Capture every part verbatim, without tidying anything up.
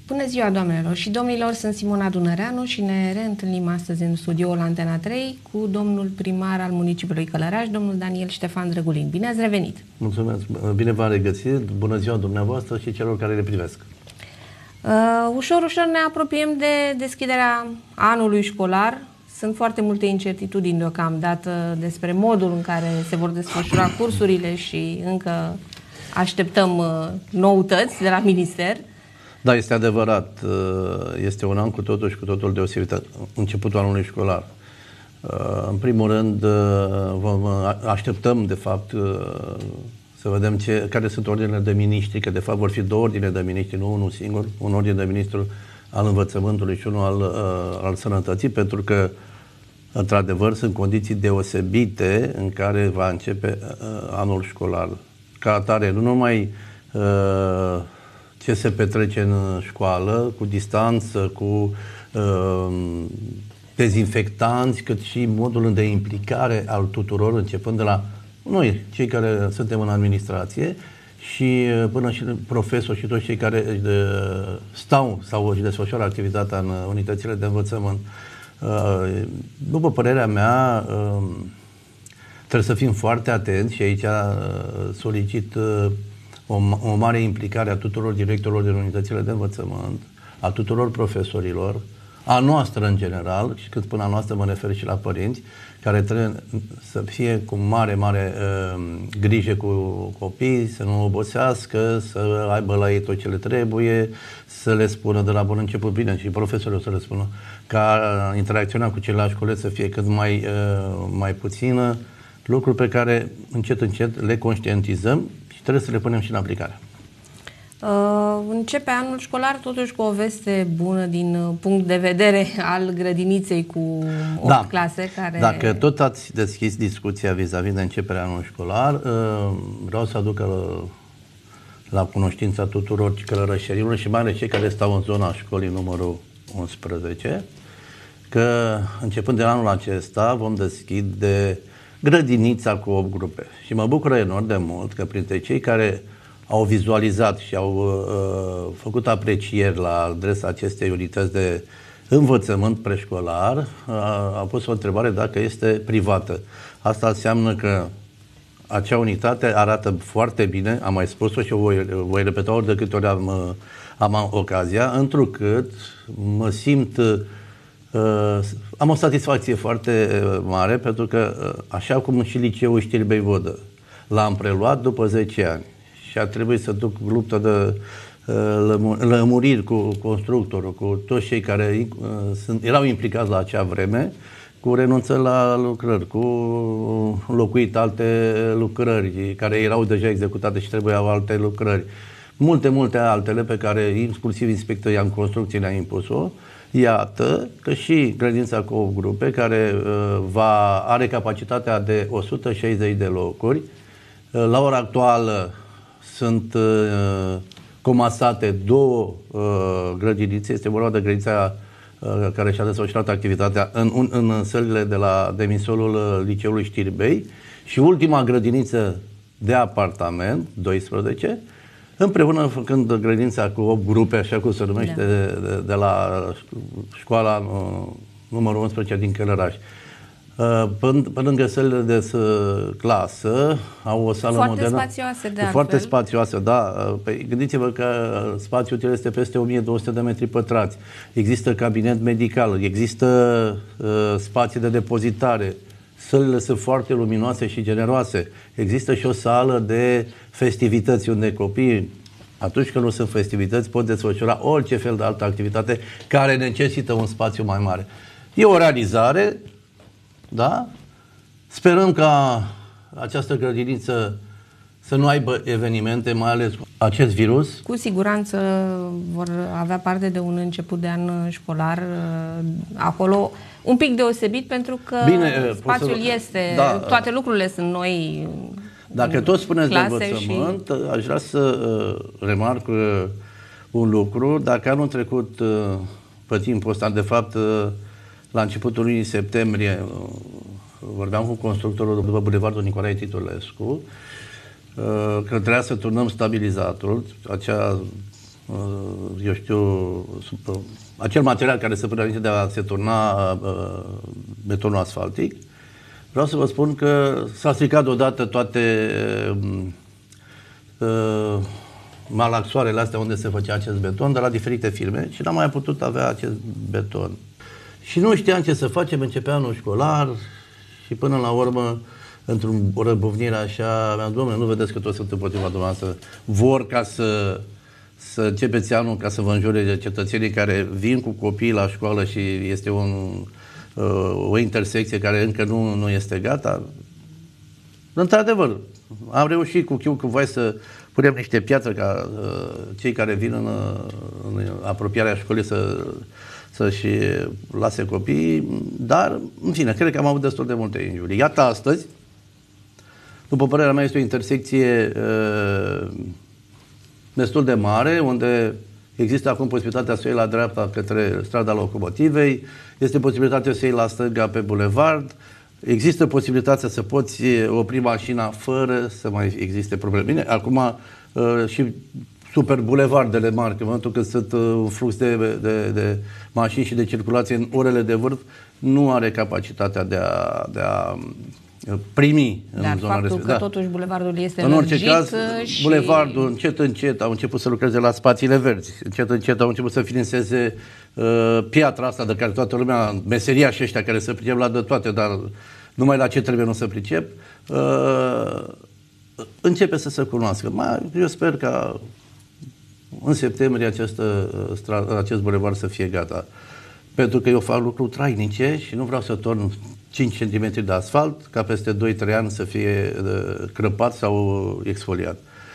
Bună ziua, doamnelor și domnilor, sunt Simona Dunăreanu și ne reîntâlnim astăzi în studioul Antena trei cu domnul primar al municipiului Călăraș, domnul Daniel Ștefan Drăgulin. Bine ați revenit! Mulțumesc! Bine v-am regăsit! Bună ziua dumneavoastră și celor care le privesc! Uh, ușor, ușor ne apropiem de deschiderea anului școlar. Sunt foarte multe incertitudini deocamdată despre modul în care se vor desfășura cursurile și încă așteptăm uh, noutăți de la minister. Da, este adevărat. Este un an cu totul și cu totul deosebit, începutul anului școlar. În primul rând, vom, așteptăm, de fapt, să vedem ce, care sunt ordinele de miniștri, că de fapt vor fi două ordine de miniștri, nu unul singur, un ordine de ministru al învățământului și unul al, al sănătății, pentru că, într-adevăr, sunt condiții deosebite în care va începe anul școlar. Ca atare, nu numai uh, ce se petrece în școală, cu distanță, cu uh, dezinfectanți, cât și modul de implicare al tuturor, începând de la noi, cei care suntem în administrație, și până și profesori și toți cei care uh, stau sau își desfășoară activitatea în unitățile de învățământ. Uh, după părerea mea, uh, trebuie să fim foarte atenți și aici uh, solicit uh, O, o mare implicare a tuturor directorilor din unitățile de învățământ, a tuturor profesorilor, a noastră în general, și când spun a noastră mă refer și la părinți, care trebuie să fie cu mare, mare uh, grijă cu copiii, să nu obosească, să aibă la ei tot ce le trebuie, să le spună de la bun început, bine, și profesorii o să le spună, ca interacțiunea cu ceilalți colegi să fie cât mai, uh, mai puțină, lucruri pe care încet, încet le conștientizăm și trebuie să le punem și în aplicare. Uh, începe anul școlar totuși cu o veste bună din punct de vedere al grădiniței cu opt da. clase. Care... Dacă tot ați deschis discuția vis-a-vis de începerea anului școlar, uh, vreau să aduc la, la cunoștința tuturor călărășenilor și mai ales cei care stau în zona școlii numărul unsprezece, că începând de anul acesta vom deschide grădinița cu opt grupe. Și mă bucură enorm de mult că printre cei care au vizualizat și au uh, făcut aprecieri la adresa acestei unități de învățământ preșcolar, uh, a pus o întrebare dacă este privată. Asta înseamnă că acea unitate arată foarte bine, am mai spus-o și o voi, voi repeta ori de câte ori am, am ocazia, întrucât mă simt Uh, am o satisfacție foarte mare pentru că, uh, așa cum și liceul Știrbei Vodă l-am preluat după zece ani și a trebuit să duc luptă de uh, lămuriri cu constructorul, cu toți cei care uh, sunt, erau implicați la acea vreme, cu renunțări la lucrări, cu înlocuit alte lucrări care erau deja executate și trebuiau alte lucrări, multe, multe altele pe care inclusiv inspectorii în construcții le-a impus-o. Iată că și grădinița cu opt grupe, care uh, va, are capacitatea de o sută șaizeci de locuri, uh, la ora actuală sunt uh, comasate două uh, grădinițe, este vorba de grădinița uh, care și-a desfășurat activitatea în, în, în sălile de la demisolul uh, liceului Știrbei, și ultima grădiniță de apartament, doisprezece, împreună făcând grădinița cu opt grupe, așa cum se numește, da. de, de, de la școala uh, numărul unsprezece din Călăraș. Uh, pe, pe lângă sălile de uh, clasă, au o sală foarte modernă. Spațioase, de foarte altfel. spațioasă, da. Păi, gândiți-vă că spațiul util este peste o mie două sute de metri pătrați. Există cabinet medical, există uh, spații de depozitare. Sălile sunt foarte luminoase și generoase. Există și o sală de festivități unde copiii, atunci când nu sunt festivități, pot desfășura orice fel de altă activitate care necesită un spațiu mai mare. E o realizare, da? Sperăm ca această grădiniță să nu aibă evenimente, mai ales cu acest virus. Cu siguranță vor avea parte de un început de an școlar acolo un pic deosebit, pentru că Bine, spațiul să... este, da, toate lucrurile sunt noi. Dacă tot spuneți de învățământ, și... aș vrea să uh, remarc uh, un lucru. Dacă anul trecut, uh, pe timpul ăsta, de fapt, uh, la începutul lunii septembrie, uh, vorbeam cu constructorul după Bulevardul Nicolae Titulescu, că trebuia să turnăm stabilizatorul, acea eu știu, acel material care se pune înainte de a se turna betonul asfaltic. Vreau să vă spun că s-a stricat odată toate uh, malaxoarele astea unde se făcea acest beton de la diferite firme și n-am mai putut avea acest beton. Și nu știam ce să facem, începea anul școlar și până la urmă, într-o răbuvnire așa, mi-am zis, domnule, nu vedeți că toți sunt împotriva dumneavoastră, vor ca să, să începeți anul, ca să vă înjure cetățenii care vin cu copiii la școală și este un... o intersecție care încă nu, nu este gata. Într-adevăr, am reușit cu chiu cu voi să punem niște piatră ca uh, cei care vin în, în apropierea școlii să, să-și lase copiii, dar, în fine, cred că am avut destul de multe injurii. Iată astăzi, după părerea mea, este o intersecție uh, destul de mare, unde există acum posibilitatea să iei la dreapta către strada Locomotivei, este posibilitatea să iei la stânga pe bulevard, există posibilitatea să poți opri mașina fără să mai existe probleme. Bine, acum și super bulevardele mari, în momentul când sunt un flux de, de, de mașini și de circulație în orele de vârf, nu are capacitatea de a, de a primi în Dar zona faptul respectivă. că totuși bulevardul este în orice caz, și... bulevardul încet, încet au început să lucreze la spațiile verzi. Încet, încet au început să finiseze uh, piatra asta de care toată lumea, meseria și ăștia care se pricep la de toate, dar numai la ce trebuie nu se pricep, uh, începe să se cunoască. Mai, eu sper ca în septembrie acest, acest bulevard să fie gata. Pentru că eu fac lucruri trainice și nu vreau să torn cinci centimetri de asfalt ca peste doi trei ani să fie crăpat sau exfoliat.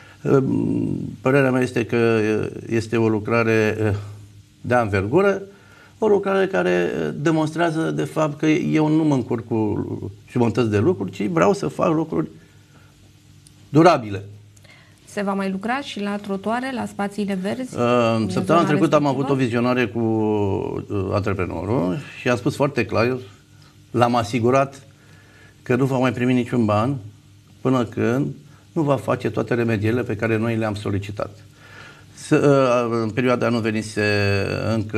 Părerea mea este că este o lucrare de anvergură, o lucrare care demonstrează de fapt că eu nu mă încurc cu jumătăți de lucruri, ci vreau să fac lucruri durabile. Se va mai lucra și la trotuare, la spațiile verzi? Uh, săptămâna trecută am avut o vizionare cu uh, antreprenorul și am spus foarte clar, l-am asigurat că nu va mai primi niciun ban până când nu va face toate remedierile pe care noi le-am solicitat. S uh, în perioada nu venise încă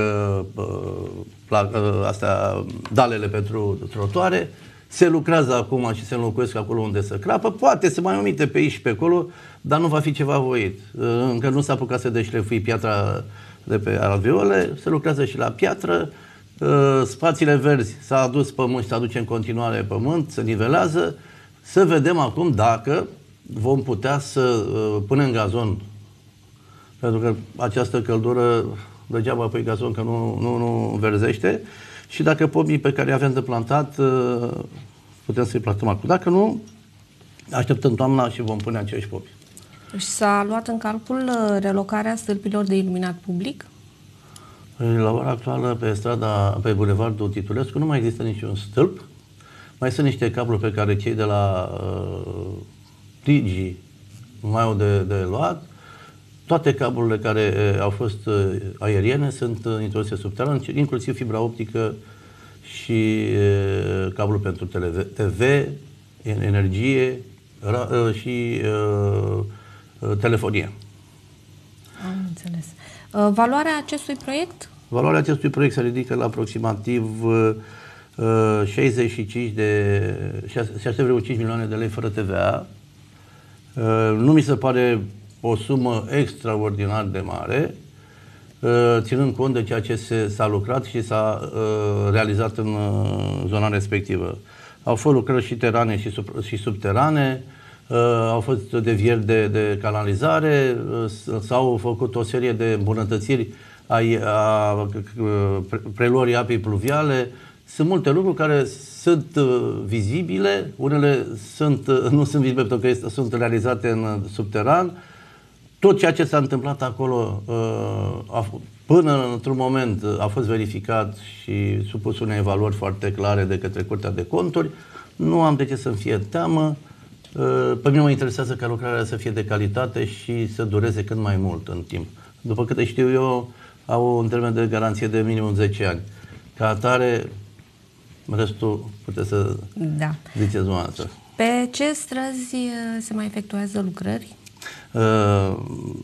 uh, uh, astea, dalele pentru trotuare, se lucrează acum și se înlocuiesc acolo unde se crapă, poate să mai omite pe aici și pe acolo, dar nu va fi ceva voit. Încă nu s-a apucat să deșlefui piatra de pe alveole, se lucrează și la piatră, spațiile verzi s-a adus pământ, se aduce în continuare pământ, se nivelează, să vedem acum dacă vom putea să punem gazon, pentru că această căldură degeaba pui gazon că nu, nu, nu verzește, și dacă pomii pe care avem de plantat putem să-i plantăm acum. Dacă nu, așteptăm toamna și vom pune acești pomi. Și s-a luat în calcul relocarea stâlpilor de iluminat public? La ora actuală, pe strada, pe bulevardul Titulescu, nu mai există niciun stâlp. Mai sunt niște cabluri pe care cei de la uh, Digi mai au de, de luat. Toate cablurile care uh, au fost uh, aeriene sunt uh, introduse subteran, inclusiv fibra optică și uh, cablu pentru T V, energie ra, uh, și uh, telefonie. Am înțeles. Uh, valoarea acestui proiect? Valoarea acestui proiect se ridică la aproximativ uh, șaizeci și cinci de șase virgulă cinci milioane de lei fără T V A. Uh, nu mi se pare o sumă extraordinar de mare, uh, ținând cont de ceea ce s-a lucrat și s-a uh, realizat în uh, zona respectivă. Au fost lucrări și terane și, sub, și subterane, Uh, au fost devieri de, de canalizare, uh, s-au făcut o serie de îmbunătățiri a, a pre, preluării apei pluviale. Sunt multe lucruri care sunt uh, vizibile, unele sunt, uh, nu sunt vizibile pentru că este, sunt realizate în subteran. Tot ceea ce s-a întâmplat acolo uh, a, până într-un moment a fost verificat și supus unei evaluări foarte clare de către Curtea de Conturi. Nu am de ce să-mi fie teamă. Pe mine mă interesează ca lucrarea să fie de calitate și să dureze cât mai mult în timp. După câte știu eu, au un termen de garanție de minimum zece ani. Ca atare, restul puteți să da. ziceți dumneavoastră. Pe ce străzi se mai efectuează lucrări?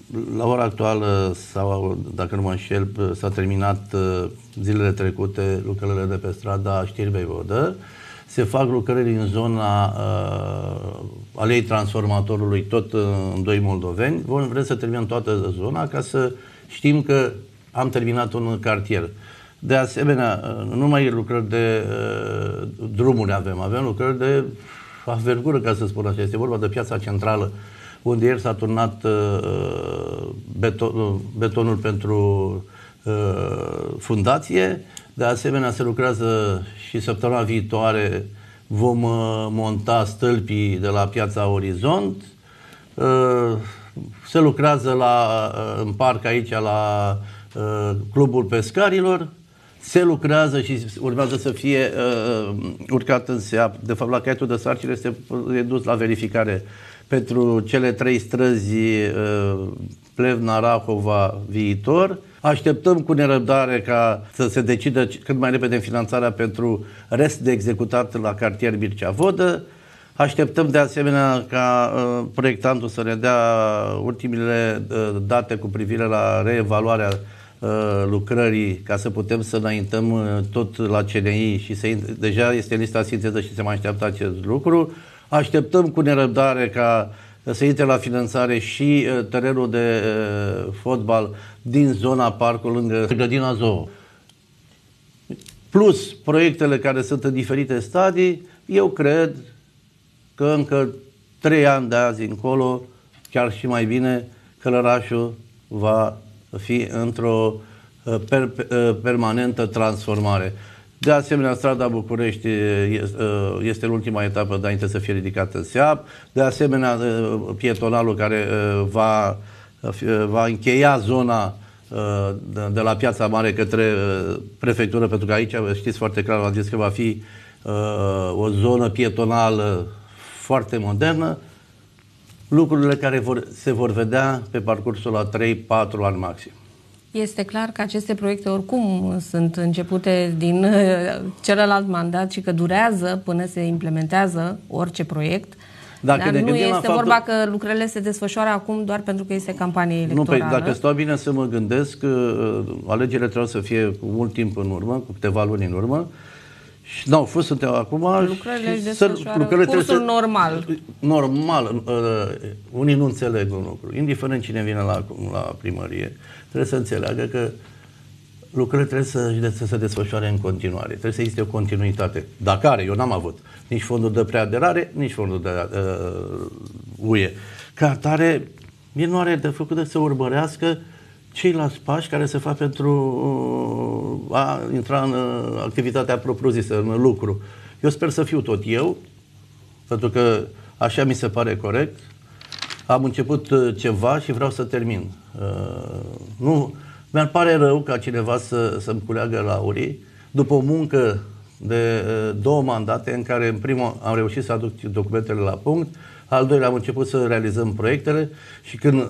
la ora actuală, sau dacă nu mă înșel, s-a terminat zilele trecute lucrările de pe strada Știrbei Vodă. Se fac lucrări în zona uh, alei transformatorului, tot în doi moldoveni. Vom vrea să terminăm toată zona ca să știm că am terminat un cartier. De asemenea, nu numai lucrări de uh, drumuri avem, avem lucrări de avergură, ca să spun așa. Este vorba de piața centrală, unde ieri s-a turnat uh, beton, betonul pentru uh, fundație. De asemenea, se lucrează și săptămâna viitoare vom uh, monta stâlpii de la piața Orizont. Uh, se lucrează la, uh, în parc aici la uh, Clubul Pescarilor. Se lucrează și urmează să fie uh, urcat în seap. De fapt, la caietul de sarcini este dus la verificare pentru cele trei străzi uh, Plevna, Rahova, Viitor. Așteptăm cu nerăbdare ca să se decidă cât mai repede finanțarea pentru rest de executat la cartier Mircea Vodă. Așteptăm de asemenea ca uh, proiectantul să ne dea ultimele uh, date cu privire la reevaluarea uh, lucrării, ca să putem să înaintăm uh, tot la C N I și să, deja este lista sinteză și se mai așteaptă acest lucru. Așteptăm cu nerăbdare ca să intre la finanțare și uh, terenul de uh, fotbal din zona parcului lângă grădina zoo. Plus proiectele care sunt în diferite stadii, eu cred că încă trei ani de azi încolo, chiar și mai bine, Călărașul va fi într-o uh, per, uh, permanentă transformare. De asemenea, strada București este în ultima etapă înainte să fie ridicată în seap. De asemenea, pietonalul care va, va încheia zona de la Piața Mare către prefectură, pentru că aici, știți foarte clar, am zis că va fi o zonă pietonală foarte modernă. Lucrurile care vor, se vor vedea pe parcursul la trei patru ani maxim. Este clar că aceste proiecte oricum sunt începute din celălalt mandat și că durează până se implementează orice proiect. Dacă Dar nu este faptul... vorba că lucrările se desfășoară acum doar pentru că este campanie electorală. Nu, păi, dacă stau bine să mă gândesc, alegerile trebuie să fie cu mult timp în urmă, cu câteva luni în urmă. Și n-au fost, suntem acum... Lucrările își desfășoară cursul să, normal. Normal. Uh, unii nu înțeleg un lucru. Indiferent cine vine la, la primărie, trebuie să înțeleagă că lucrările trebuie să, să se desfășoare în continuare. Trebuie să existe o continuitate. Dacă are, eu n-am avut nici fondul de preaderare, nici fondul de uh, U E. Ca atare, mie nu are de făcut de să urmărească ceilalți pași care se fac pentru uh, a intra în uh, activitatea propriu-zisă, în lucru. Eu sper să fiu tot eu, pentru că așa mi se pare corect. Am început uh, ceva și vreau să termin. Uh, nu, mi-ar pare rău ca cineva să, să-mi culeagă laurii după o muncă de uh, două mandate în care în primul am reușit să aduc documentele la punct, al doilea am început să realizăm proiectele și când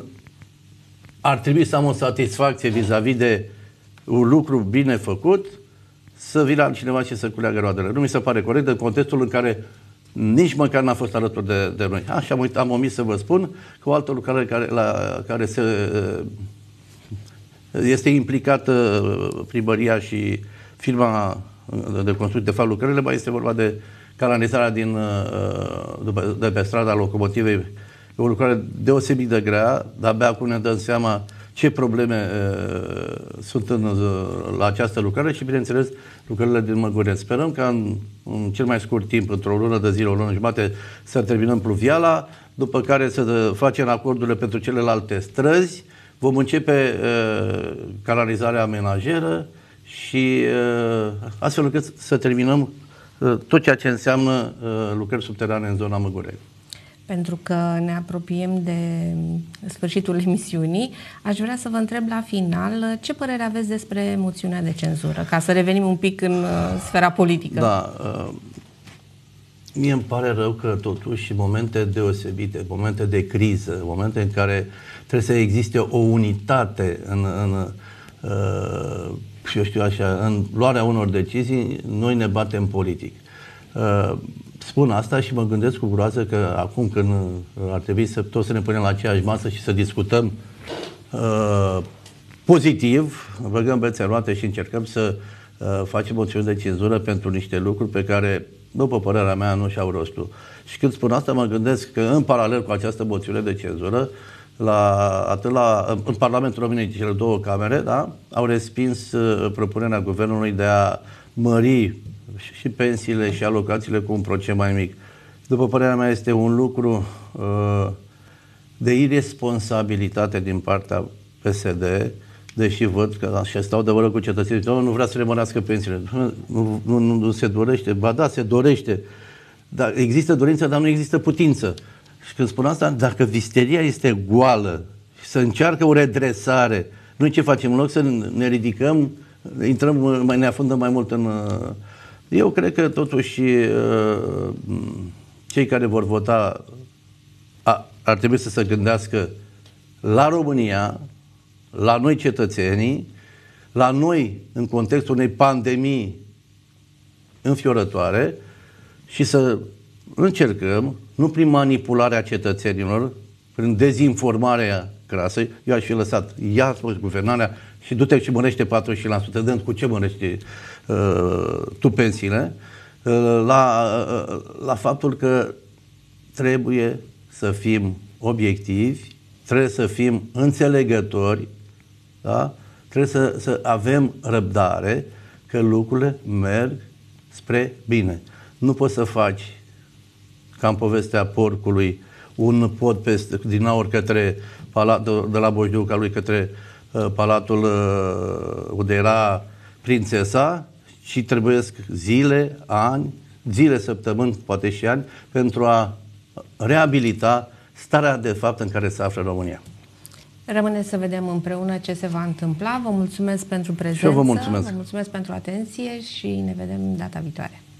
ar trebui să am o satisfacție vis-a-vis de un lucru bine făcut, să vină altcineva și să culeagă roadele. Nu mi se pare corect în contextul în care nici măcar n-a fost alături de, de noi. Așa am, uit, am omis să vă spun că o altă lucrare care, la care se, este implicată primăria și firma de construcție, de fapt lucrările, mai este vorba de canalizarea din, de pe strada Locomotivei. E o lucrare deosebit de grea, dar abia acum ne dăm seama ce probleme uh, sunt în, uh, la această lucrare și, bineînțeles, lucrările din Măgureț. Sperăm că în, în cel mai scurt timp, într-o lună de zile, o lună jumate, să terminăm pluviala, după care să facem acordurile pentru celelalte străzi, vom începe uh, canalizarea amenajeră și uh, astfel încât să terminăm uh, tot ceea ce înseamnă uh, lucrări subterane în zona Măgureț. Pentru că ne apropiem de sfârșitul emisiunii, aș vrea să vă întreb la final ce părere aveți despre moțiunea de cenzură, ca să revenim un pic în sfera politică. Da, mie îmi pare rău că totuși momente deosebite, momente de criză, momente în care trebuie să existe o unitate în, în eu știu așa, în luarea unor decizii, noi ne batem politic. Spun asta și mă gândesc cu groază că acum când ar trebui să toți să ne punem la aceeași masă și să discutăm uh, pozitiv, băgăm bețe în roate și încercăm să uh, facem moțiuni de cenzură pentru niște lucruri pe care, după părerea mea, nu și-au rostul. Și când spun asta, mă gândesc că în paralel cu această moțiune de cenzură, la, atât la, în Parlamentul României, cele două camere, da, au respins uh, propunerea guvernului de a mări și pensiile și alocațiile cu un procent mai mic. După părerea mea, este un lucru uh, de irresponsabilitate din partea P S D, deși văd că și stau de vorbă cu cetățenii, nu vrea să le mărească pensiile. Nu, nu, nu, nu se dorește. Ba da, se dorește. Dar există dorință, dar nu există putință. Și când spun asta, dacă visteria este goală și să încearcă o redresare, noi ce facem? În loc să ne ridicăm, intrăm, mai ne afundăm mai mult în... Eu cred că totuși cei care vor vota ar trebui să se gândească la România, la noi cetățenii, la noi în contextul unei pandemii înfiorătoare și să încercăm, nu prin manipularea cetățenilor, prin dezinformarea crasă, eu aș fi lăsat, ia guvernarea și du-te și mărește patruzeci la sută, dând cu ce mărește uh, tu pensiile, uh, la, uh, la faptul că trebuie să fim obiectivi, trebuie să fim înțelegători, da? Trebuie să, să avem răbdare că lucrurile merg spre bine. Nu poți să faci, ca în povestea porcului, un pod peste, din aur către palatul, de la Bojduca lui către uh, palatul uh, unde era prințesa, și trebuiesc zile, ani, zile, săptămâni, poate și ani, pentru a reabilita starea de fapt în care se află România. Rămâne să vedem împreună ce se va întâmpla. Vă mulțumesc pentru prezență, și eu vă mulțumesc. Vă mulțumesc pentru atenție și ne vedem data viitoare.